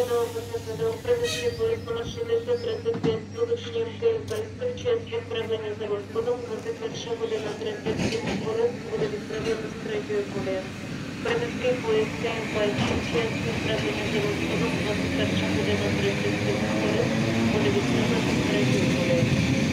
Привезли поїзд маршрут 35 сполученням Київ-Бельськ, час відправлення за розкладом 21 година 37 хвилин буде відправлено з 3-ї колії. Привезли поїзд Київ-Бельськ, час відправлення за розкладом 21 година 37 хвилин буде відправлено з 3-ї колії.